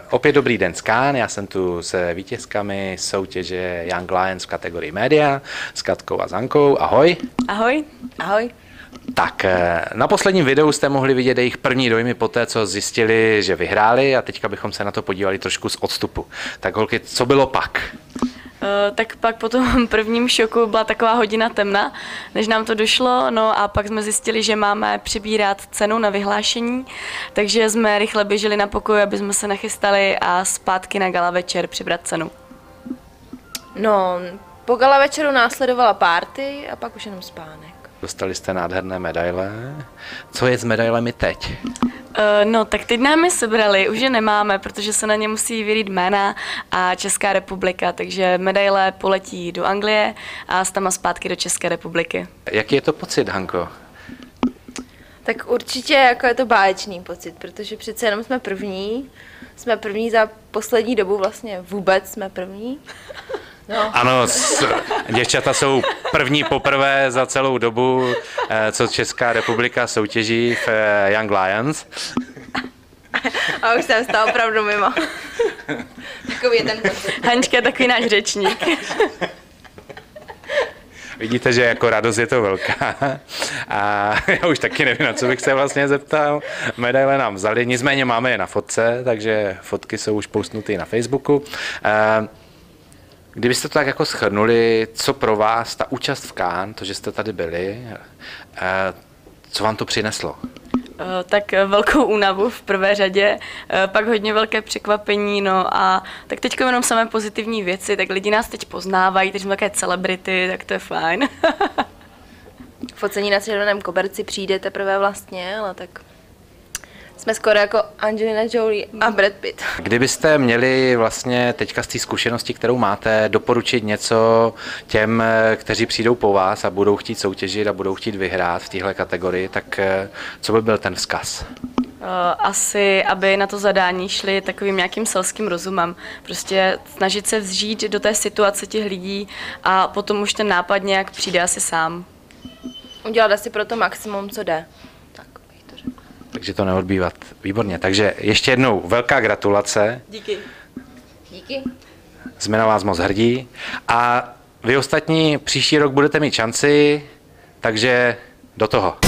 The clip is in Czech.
Opět dobrý den z Cannes, já jsem tu s vítězkami soutěže Young Lions v kategorii média, s Katkou a Zankou. Ahoj. Ahoj. Ahoj. Tak na posledním videu jste mohli vidět jejich první dojmy po té, co zjistili, že vyhráli, a teďka bychom se na to podívali trošku z odstupu. Tak holky, co bylo pak? Tak pak po tom prvním šoku byla taková hodina temna, než nám to došlo, no a pak jsme zjistili, že máme přibírat cenu na vyhlášení, takže jsme rychle běželi na pokoj, aby jsme se nachystali a zpátky na gala večer přibrat cenu. No, po gala večeru následovala party a pak už jenom spánek. Dostali jste nádherné medaile. Co je s medailemi teď? No, tak teď nám je sebrali, už je nemáme, protože se na ně musí vyrýt jména a Česká republika, takže medaile poletí do Anglie a s tama zpátky do České republiky. Jaký je to pocit, Hanko? Tak určitě jako je to báječný pocit, protože přece jenom jsme první za poslední dobu, vlastně vůbec jsme první. No. Ano, děvčata jsou první poprvé za celou dobu, co Česká republika soutěží v Young Lions. A už jsem z toho opravdu mimo. Takový je ten pocit. Hančka je takový náš řečník. Vidíte, že jako radost je to velká. A já už taky nevím, na co bych se vlastně zeptal. Medaile nám vzali, nicméně máme je na fotce, takže fotky jsou už postnuty na Facebooku. Kdybyste to tak jako shrnuli, co pro vás ta účast v Cannes, to, že jste tady byli, co vám to přineslo? Tak velkou únavu v prvé řadě, pak hodně velké překvapení, no a tak teď jenom samé pozitivní věci, tak lidi nás teď poznávají, teď jsme také celebrity, tak to je fajn. Focení na červeném koberci přijde teprve vlastně, ale tak jsme skoro jako Angelina Jolie a Brad Pitt. Kdybyste měli vlastně teďka z té zkušenosti, kterou máte, doporučit něco těm, kteří přijdou po vás a budou chtít soutěžit a budou chtít vyhrát v téhle kategorii, tak co by byl ten vzkaz? Asi, aby na to zadání šli takovým nějakým selským rozumem. Prostě snažit se vžít do té situace těch lidí a potom už ten nápad nějak přijde asi sám. Udělat asi pro to maximum, co jde. Takže to neodbývat. Výborně. Takže ještě jednou velká gratulace. Díky. Díky. Jsme na vás moc hrdí. A vy ostatní příští rok budete mít šanci, takže do toho.